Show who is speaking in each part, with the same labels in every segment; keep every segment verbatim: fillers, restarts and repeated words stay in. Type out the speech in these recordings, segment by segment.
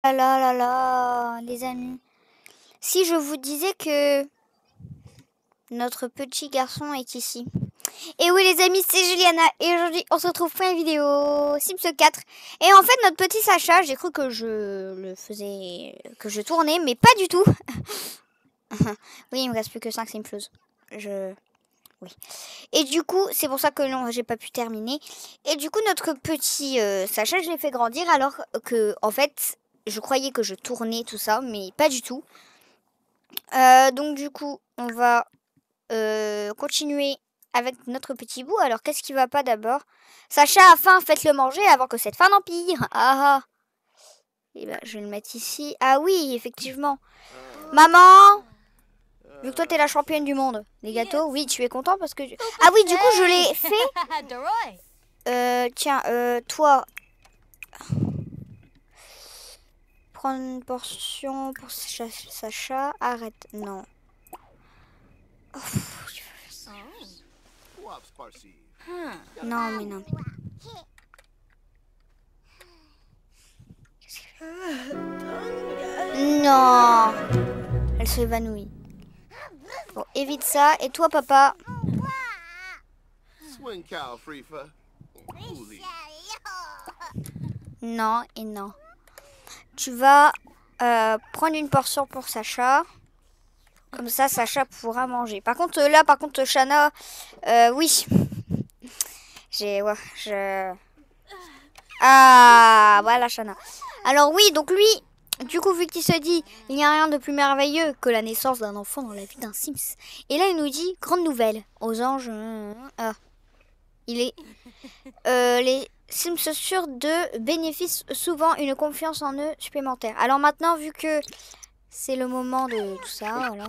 Speaker 1: là là là là, les amis. Si je vous disais que notre petit garçon est ici. Et oui les amis, c'est Juliana et aujourd'hui on se retrouve pour une vidéo Sims quatre. Et en fait notre petit Sacha, j'ai cru que je le faisais, que je tournais, mais pas du tout. Oui, il me reste plus que cinq Sims. Je... Oui. Et du coup, c'est pour ça que non, j'ai pas pu terminer. Et du coup, notre petit euh, Sacha, je l'ai fait grandir alors que, en fait, je croyais que je tournais tout ça, mais pas du tout. Euh, donc du coup, on va euh, continuer avec notre petit bout. Alors, qu'est-ce qui va pas d'abord? Sacha a faim, faites-le manger avant que cette faim n'empire. Ah ah. Et ben, je vais le mettre ici. Ah oui, effectivement. Maman! Vu que toi, t'es la championne du monde. Les gâteaux, oui, tu es content parce que... Ah oui, du coup, je l'ai fait. Euh, tiens, euh, toi... Prendre une portion pour Sacha. Sacha. Arrête, non. Oh, non, mais non. Non. Elle s'évanouit. Bon, évite ça. Et toi, papa? Non et non. Tu vas euh, prendre une portion pour Sacha. Comme ça, Sacha pourra manger. Par contre, là, par contre, Shana, euh, oui. J'ai, ouais, je... Ah, voilà, Shana. Alors oui, donc lui, du coup, vu qu'il se dit, il n'y a rien de plus merveilleux que la naissance d'un enfant dans la vie d'un Sims. Et là, il nous dit, grande nouvelle, aux anges, euh, ah, il est, euh, les Sims sûrs de bénéficient souvent une confiance en eux supplémentaire. Alors maintenant, vu que c'est le moment de tout ça, voilà.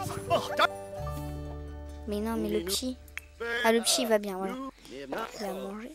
Speaker 1: Mais non, mais le petit, ah, le petit, il va bien, voilà. Il va manger.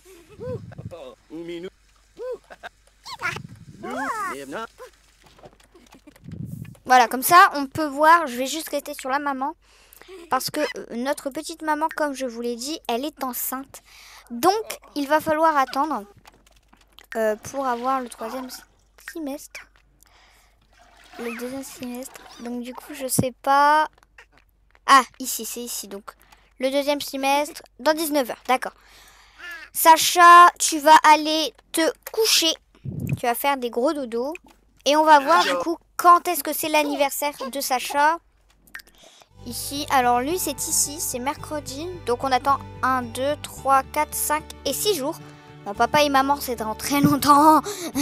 Speaker 1: Voilà, comme ça, on peut voir, je vais juste rester sur la maman. Parce que euh, notre petite maman, comme je vous l'ai dit, elle est enceinte. Donc, il va falloir attendre euh, pour avoir le troisième trimestre. Le deuxième trimestre. Donc, du coup, je sais pas... Ah, ici, c'est ici. Donc, le deuxième trimestre dans dix-neuf heures. D'accord. Sacha, tu vas aller te coucher. Tu vas faire des gros dodos. Et on va voir, du coup, quand est-ce que c'est l'anniversaire de Sacha. Ici, alors lui c'est ici, c'est mercredi. Donc on attend un, deux, trois, quatre, cinq et six jours. Mon papa et maman c'est dans très longtemps.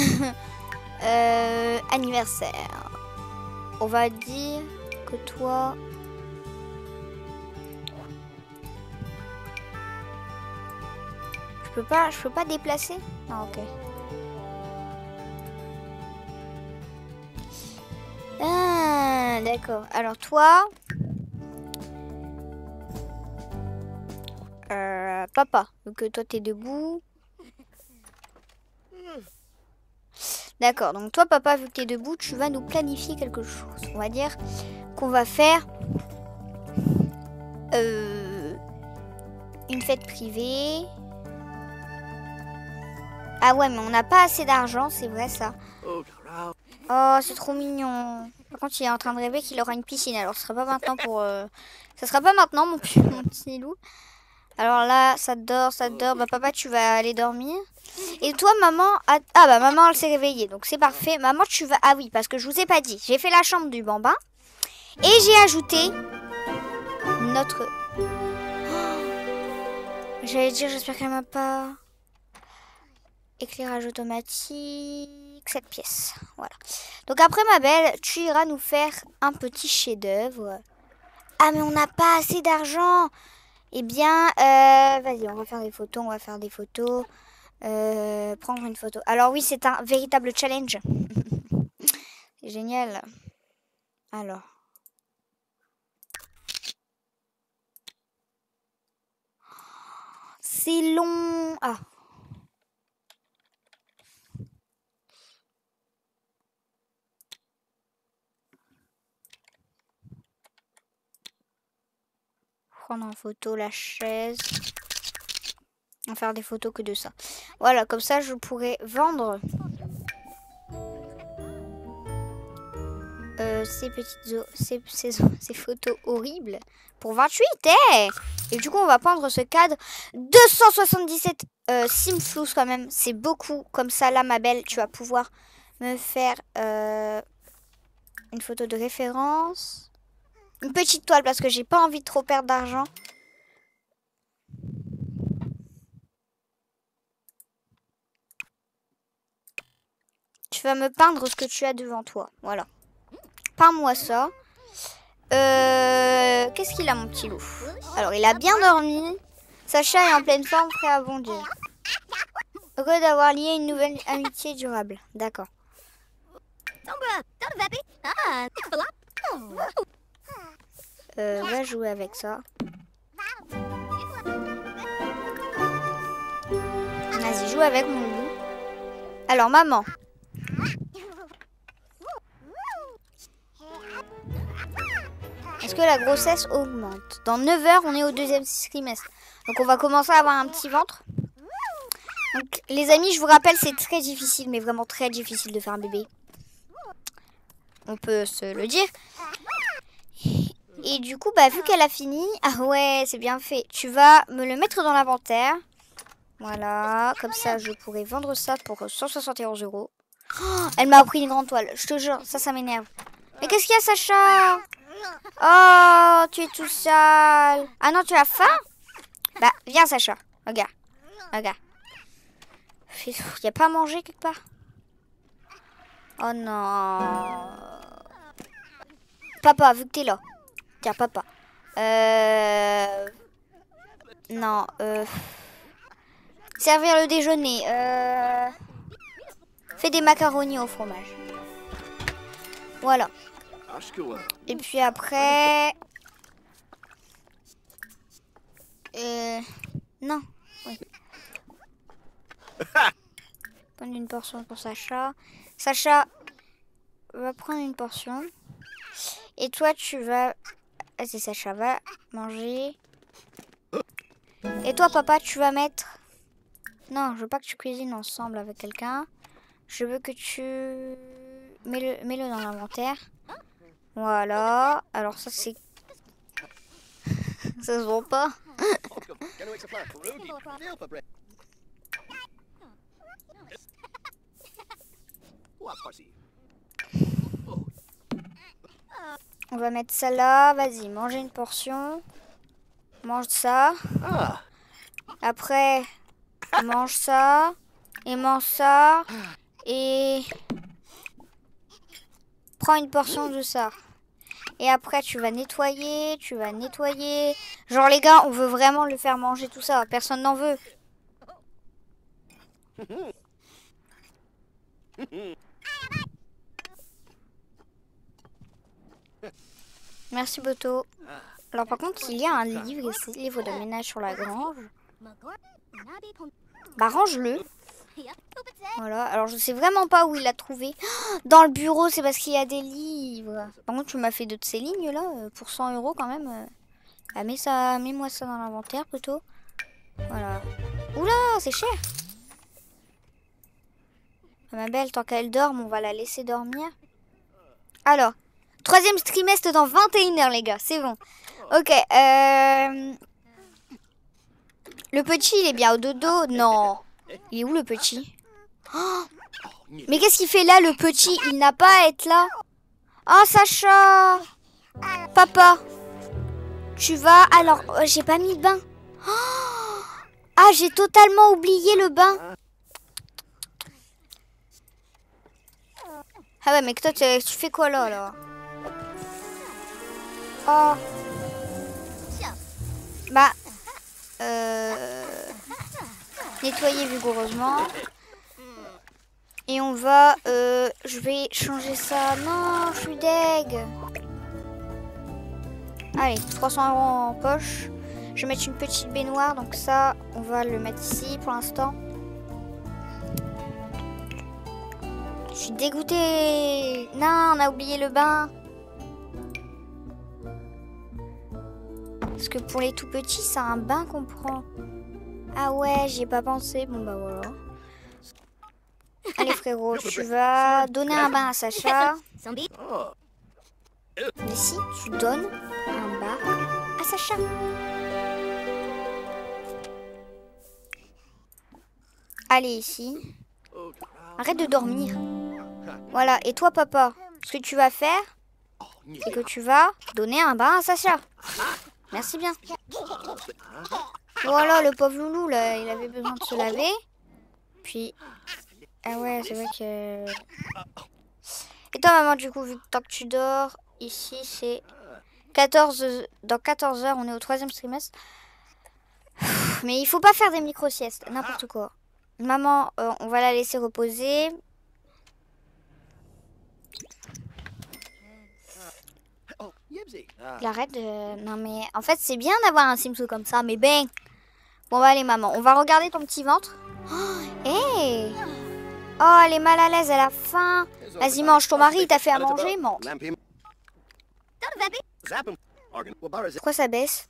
Speaker 1: euh, Anniversaire. On va dire que toi... Je peux pas, je peux pas déplacer? Ah ok. Ah d'accord. Alors toi... Euh, papa, donc toi t'es debout. D'accord, donc toi papa, vu que t'es debout, tu vas nous planifier quelque chose. On va dire qu'on va faire euh, une fête privée. Ah ouais, mais on n'a pas assez d'argent, c'est vrai ça. Oh, c'est trop mignon. Par contre, il est en train de rêver qu'il aura une piscine. Alors, ce sera pas maintenant pour... Euh... Ça sera pas maintenant, mon, mon petit loup. Alors là, ça dort, ça dort. Bah papa, tu vas aller dormir. Et toi, maman... A... Ah bah maman, elle s'est réveillée. Donc c'est parfait. Maman, tu vas... Ah oui, parce que je vous ai pas dit. J'ai fait la chambre du bambin. Et j'ai ajouté... Notre... Oh, j'allais dire, j'espère qu'elle m'a pas... Éclairage automatique... Cette pièce. Voilà. Donc après, ma belle, tu iras nous faire un petit chef-d'œuvre. Ah, mais on n'a pas assez d'argent. Eh bien, euh, vas-y, on va faire des photos, on va faire des photos. Euh, prendre une photo. Alors oui, c'est un véritable challenge. C'est génial. Alors. C'est long. Ah. Prendre en photo la chaise. On va faire des photos que de ça. Voilà, comme ça je pourrais vendre euh, ces petites ces, ces, ces photos horribles pour vingt-huit. Eh et du coup, on va prendre ce cadre. deux cent soixante-dix-sept euh, simflous quand même. C'est beaucoup. Comme ça, là, ma belle, tu vas pouvoir me faire euh, une photo de référence. Une petite toile parce que j'ai pas envie de trop perdre d'argent. Tu vas me peindre ce que tu as devant toi. Voilà. Peins-moi ça. Euh, Qu'est-ce qu'il a, mon petit loup? Alors, il a bien dormi. Sacha est en pleine forme, prêt à bondir. Heureux d'avoir lié une nouvelle amitié durable. D'accord. Euh, va jouer avec ça. Vas-y, joue avec mon loup. Alors, maman. Est-ce que la grossesse augmente? Dans neuf heures, on est au deuxième trimestre. Donc, on va commencer à avoir un petit ventre. Donc, les amis, je vous rappelle, c'est très difficile, mais vraiment très difficile de faire un bébé. On peut se le dire. Et du coup, bah, vu qu'elle a fini... Ah ouais, c'est bien fait. Tu vas me le mettre dans l'inventaire. Voilà. Comme ça, je pourrais vendre ça pour cent soixante et onze euros. Oh, elle m'a pris une grande toile. Je te jure, ça, ça m'énerve. Mais qu'est-ce qu'il y a, Sacha? Oh, tu es tout sale. Ah non, tu as faim? Bah, viens, Sacha. Regarde. Regarde. Il n'y a pas à manger quelque part? Oh non. Papa, vu que t'es là. Tiens, papa. Euh... Non. Euh... Servir le déjeuner. Euh... Fais des macaronis au fromage. Voilà. Et puis après... Euh... Non. Oui. Prendre une portion pour Sacha. Sacha va prendre une portion. Et toi, tu vas... Ah, c'est Sacha, va manger. Et toi, papa, tu vas mettre... Non, je veux pas que tu cuisines ensemble avec quelqu'un. Je veux que tu... Mets-le mets-le dans l'inventaire. Voilà. Alors ça, c'est... Ça se voit pas. On va mettre ça là. Vas-y, mangez une portion. Mange ça. Après, mange ça. Et mange ça. Et... Prends une portion de ça. Et après, tu vas nettoyer. Tu vas nettoyer. Genre, les gars, on veut vraiment le faire manger tout ça. Personne n'en veut. Merci, Boto. Alors, par contre, il y a un livre ici. Livre de ménage sur la grange. Bah, range-le. Voilà. Alors, je sais vraiment pas où il l'a trouvé. Dans le bureau, c'est parce qu'il y a des livres. Par contre, tu m'as fait de ces lignes là. Pour cent euros quand même. Ah, mets ça, mets-moi ça dans l'inventaire plutôt. Voilà. Oula, c'est cher. Ma belle, tant qu'elle dorme, on va la laisser dormir. Alors, troisième trimestre dans vingt et une heures, les gars. C'est bon. Ok. Euh... Le petit, il est bien au dodo? Non. Il est où, le petit? Oh, mais qu'est-ce qu'il fait là, le petit? Il n'a pas à être là. Oh, Sacha. Papa. Tu vas... Alors, oh, j'ai pas mis le bain. Oh, ah, j'ai totalement oublié le bain. Ah ouais, mais toi, tu, tu fais quoi là, là? Oh. Bah. Euh... Nettoyer vigoureusement. Et on va... Euh, je vais changer ça. Non, je suis deg. Allez, trois cents euros en poche. Je vais mettre une petite baignoire. Donc ça, on va le mettre ici pour l'instant. Je suis dégoûtée. Non, on a oublié le bain. Parce que pour les tout petits, c'est un bain qu'on prend. Ah ouais, j'y ai pas pensé. Bon bah voilà. Allez frérot, tu vas donner un bain à Sacha. Ici, tu donnes un bac à Sacha. Allez, ici. Arrête de dormir. Voilà, et toi, papa, ce que tu vas faire, c'est que tu vas donner un bain à Sacha. Merci bien. Voilà, le pauvre loulou, là, il avait besoin de se laver. Puis, ah ouais, c'est vrai que... Et toi, maman, du coup, vu que tant que tu dors, ici, c'est quatorze... Dans quatorze heures, on est au troisième trimestre. Mais il faut pas faire des micro-siestes, n'importe quoi. Maman, euh, on va la laisser reposer. Il arrête de... Non, mais en fait, c'est bien d'avoir un Simsou comme ça, mais ben... Bon, bah, allez, maman, on va regarder ton petit ventre. Oh, hey. Oh, elle est mal à l'aise, elle a faim. Vas-y, mange, ton mari, il t'a fait à manger, mange. Pourquoi ça baisse?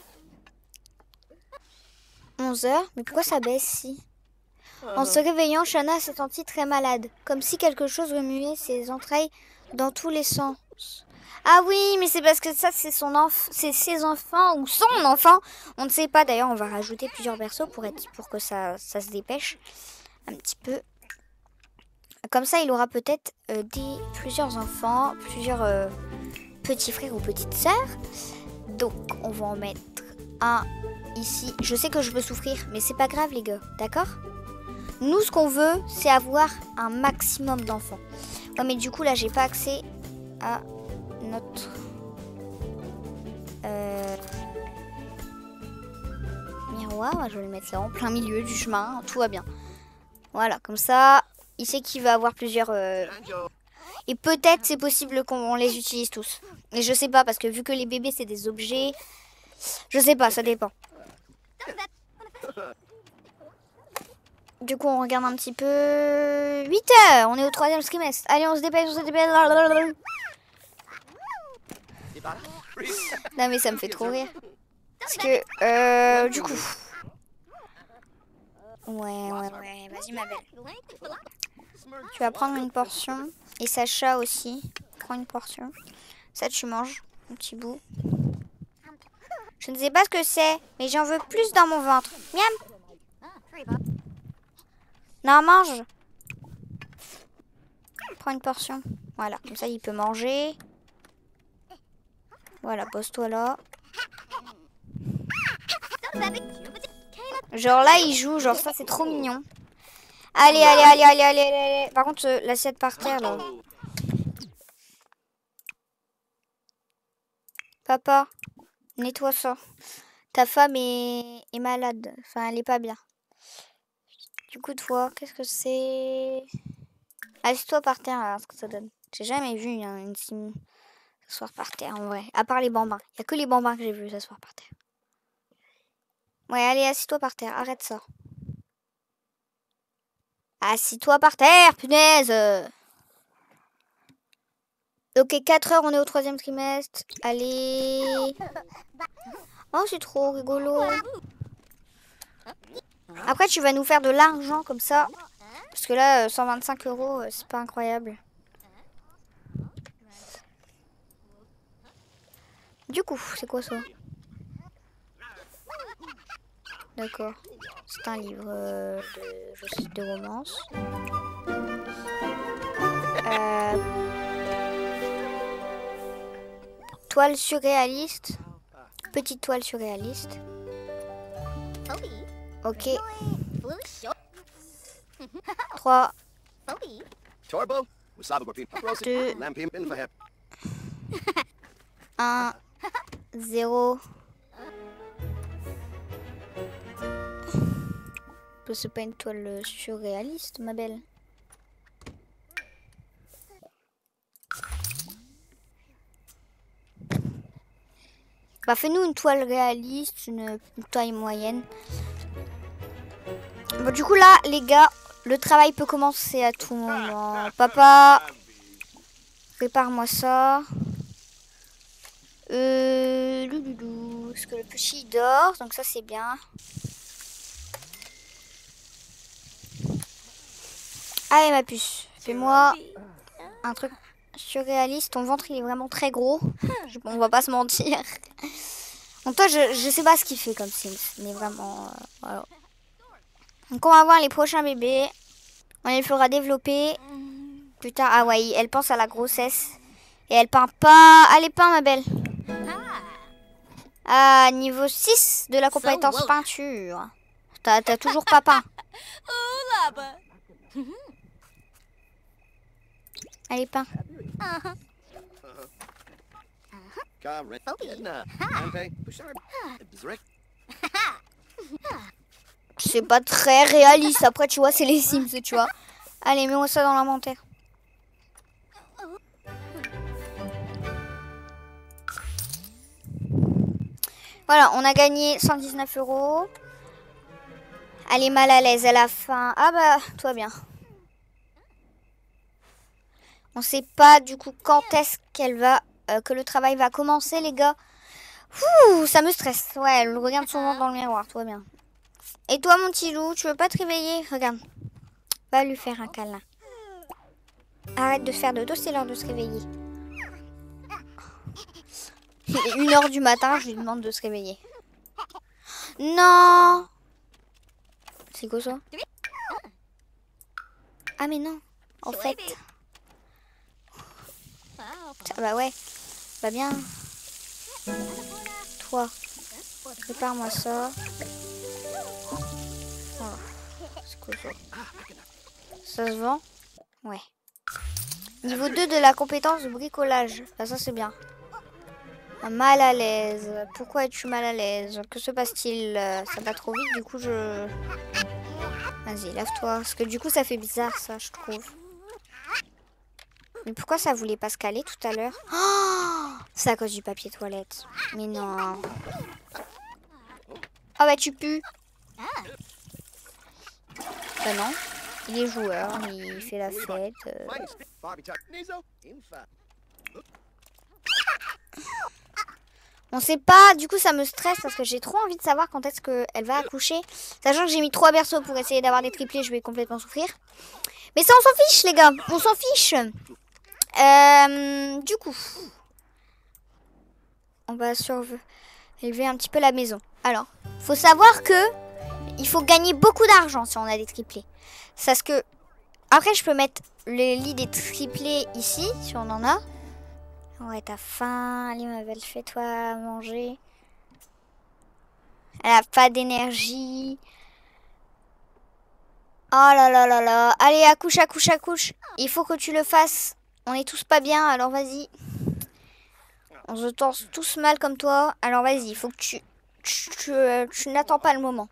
Speaker 1: onze heures? Mais pourquoi ça baisse si? En se réveillant, Shana s'est sentie très malade, comme si quelque chose remuait ses entrailles dans tous les sens. Ah oui, mais c'est parce que ça, c'est son enf c'est ses enfants ou son enfant. On ne sait pas. D'ailleurs, on va rajouter plusieurs berceaux pour, être, pour que ça, ça se dépêche un petit peu. Comme ça, il aura peut-être euh, des plusieurs enfants, plusieurs euh, petits frères ou petites sœurs. Donc, on va en mettre un ici. Je sais que je peux souffrir, mais c'est pas grave, les gars. D'accord? Nous, ce qu'on veut, c'est avoir un maximum d'enfants. Ouais, mais du coup, là, j'ai pas accès à notre euh, miroir. Je vais le mettre là, en plein milieu du chemin. Tout va bien. Voilà, comme ça, il sait qu'il va avoir plusieurs... Euh... Et peut-être, c'est possible qu'on les utilise tous. Mais je sais pas, parce que vu que les bébés, c'est des objets... Je sais pas, ça dépend. Du coup, on regarde un petit peu... huit heures, on est au troisième trimestre. Allez, on se dépêche, on se dépêche. Non, mais ça me fait trop rire. Parce que, euh, du coup... Ouais, ouais, ouais. Vas-y, ma belle. Tu vas prendre une portion. Et Sacha aussi. Prends une portion. Ça, tu manges. Un petit bout. Je ne sais pas ce que c'est, mais j'en veux plus dans mon ventre. Miam. Non, mange. Prends une portion. Voilà, comme ça, il peut manger. Voilà, pose-toi là. Genre là, il joue. Genre ça, c'est trop mignon. Allez, allez, allez, allez, allez, allez. Par contre, euh, l'assiette par terre, là. Papa, nettoie ça. Ta femme est, est malade. Enfin, elle est pas bien. Du coup, toi, qu'est-ce que c'est? Assieds-toi par terre, alors, ce que ça donne. J'ai jamais vu hein, une sim s'asseoir par terre, en vrai. À part les bambins. Il n'y a que les bambins que j'ai vu s'asseoir par terre. Ouais, allez, assis-toi par terre. Arrête ça. Assis-toi par terre, punaise. Ok, quatre heures, on est au troisième trimestre. Allez. Oh, c'est trop rigolo. Après, tu vas nous faire de l'argent comme ça. Parce que là, cent vingt-cinq euros, c'est pas incroyable. Du coup, c'est quoi ça? D'accord. C'est un livre euh, de, je sais, de romance. Euh, toile surréaliste. Petite toile surréaliste. Ok. trois. deux. un. zéro. C'est pas une toile surréaliste, ma belle. Bah, fais-nous une toile réaliste, une, une taille moyenne. Bon, du coup, là, les gars, le travail peut commencer à tout moment. Papa, prépare-moi ça. Euh, louloulou. Parce que le petit dort, donc ça, c'est bien. Allez, ma puce, fais-moi un truc surréaliste. Ton ventre, il est vraiment très gros. On va pas se mentir. Donc toi, je, je sais pas ce qu'il fait comme Sims. Mais vraiment, euh, voilà. Donc on va voir les prochains bébés. On les fera développer. Putain, ah ouais, elle pense à la grossesse. Et elle peint pas. Allez, peins, ma belle. Ah, niveau six de la compétence peinture. T'as toujours pas peint. Allez, peins. C'est pas très réaliste. Après, tu vois, c'est les Sims, tu vois. Allez, mets-moi ça dans l'inventaire. Voilà, on a gagné cent dix-neuf euros. Elle est mal à l'aise, elle a faim. Ah bah, tout va bien. On sait pas du coup quand est-ce qu'elle va, euh, que le travail va commencer, les gars. Ouh, ça me stresse. Ouais, elle regarde souvent dans le miroir, tout va bien. Et toi, mon petit loup, tu veux pas te réveiller? Regarde, va lui faire un câlin. Arrête de faire de dos, c'est l'heure de se réveiller. Il est une heure du matin, je lui demande de se réveiller. Non! C'est quoi ça? Ah mais non, en fait. Ah bah ouais, va bien. Toi, prépare-moi ça. Voilà. C'est quoi ça? Ça se vend? Ouais. Niveau deux de la compétence de bricolage. Ah, ça c'est bien. Mal à l'aise. Pourquoi es-tu mal à l'aise? Que se passe-t-il? Ça va trop vite, du coup je... Vas-y, lave-toi. Parce que du coup ça fait bizarre ça, je trouve. Mais pourquoi ça voulait pas se caler tout à l'heure? Oh, c'est à cause du papier toilette. Mais non. Ah bah tu pues. Bah non. Il est joueur, il fait la fête. Euh... On sait pas, du coup ça me stresse parce que j'ai trop envie de savoir quand est-ce qu'elle va accoucher. Sachant que j'ai mis trois berceaux pour essayer d'avoir des triplés, je vais complètement souffrir. Mais ça on s'en fiche les gars, on s'en fiche. Euh, du coup, on va surveiller un petit peu la maison. Alors, faut savoir que il faut gagner beaucoup d'argent si on a des triplés. Parce que, après je peux mettre le lit des triplés ici, si on en a. Ouais, t'as faim. Allez, ma belle, fais-toi manger. Elle a pas d'énergie. Oh là là là là. Allez, accouche, accouche, accouche. Il faut que tu le fasses. On est tous pas bien, alors vas-y. On se torse tous mal comme toi. Alors vas-y, il faut que tu... Tu, tu, euh, tu n'attends pas le moment.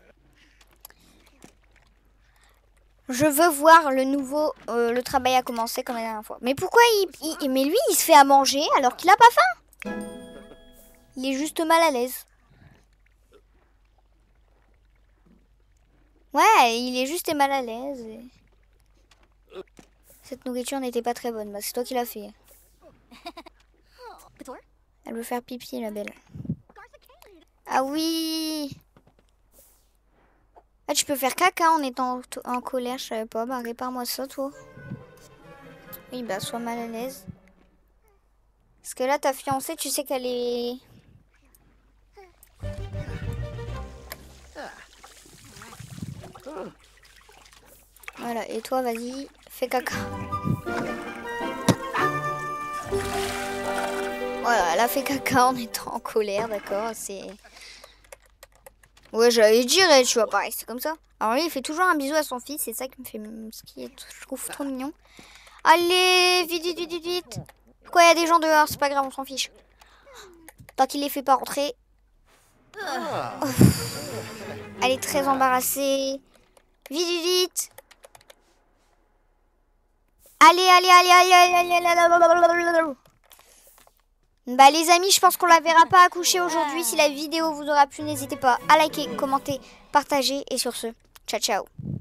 Speaker 1: Je veux voir le nouveau... Euh, le travail a commencé comme la dernière fois. Mais pourquoi il, il... Mais lui, il se fait à manger alors qu'il a pas faim. Il est juste mal à l'aise. Ouais, il est juste mal à l'aise. Et... Cette nourriture n'était pas très bonne. Bah, c'est toi qui l'as fait. Elle veut faire pipi, la belle. Ah oui. Ah, tu peux faire caca en étant en colère, je savais pas. Bah, répare-moi ça, toi. Oui, bah, sois mal à l'aise. Parce que là, ta fiancée, tu sais qu'elle est... Voilà, et toi, vas-y, fais caca. Voilà, elle a fait caca en étant en colère, d'accord, c'est... Ouais, j'allais dire, tu vois, pareil, c'est comme ça. Alors lui, il fait toujours un bisou à son fils, c'est ça qui me fait... Ce qui est, je trouve trop mignon. Allez, vite, vite, vite, vite. Pourquoi il y a des gens dehors? C'est pas grave, on s'en fiche. Tant qu'il les fait pas rentrer. Oh. Elle est très embarrassée. Vite, vite, vite. Allez, allez, allez, allez, allez, allez, allez, allez. Bah les amis, je pense qu'on la verra pas accoucher aujourd'hui. Si la vidéo vous aura plu, n'hésitez pas à liker, commenter, partager. Et sur ce, ciao, ciao.